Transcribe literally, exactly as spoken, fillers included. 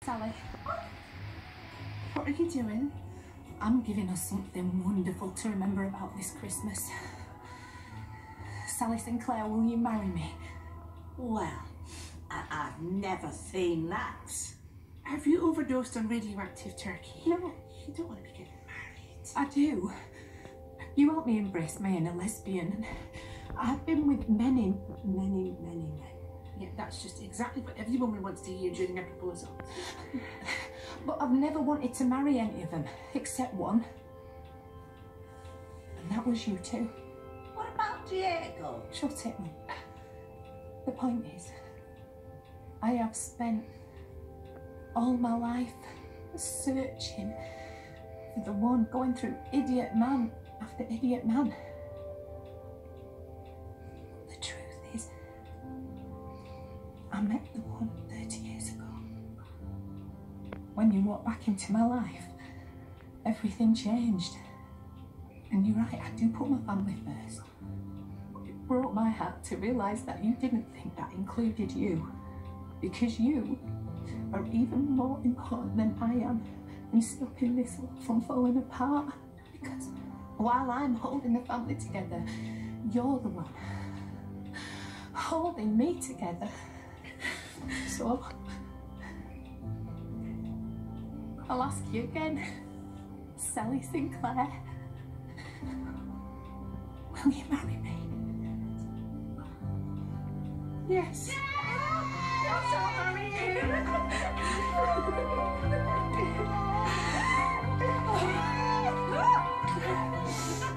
Sally. What are you doing? I'm giving us something wonderful to remember about this Christmas. Sally Sinclair, will you marry me? Well, I I've never seen that. Have you overdosed on radioactive turkey? No. You don't want to be getting married. I do. You helped me embrace being a lesbian. I've been with many, many, many men. Yeah, that's just exactly what every woman wants to hear during a proposal. But I've never wanted to marry any of them, except one. And that was you two. What about Diego? Shut it, Mum. The point is, I have spent all my life searching for the one, going through idiot man after idiot man. The truth is, I met the one thirty years ago. When you walked back into my life, everything changed. And you're right, I do put my family first. It broke my heart to realise that you didn't think that included you. Because you are even more important than I am in stopping this love from falling apart. Because while I'm holding the family together, you're the one holding me together. So, I'll ask you again, Sally Sinclair, will you marry me? Yes. Yes, I'll marry you.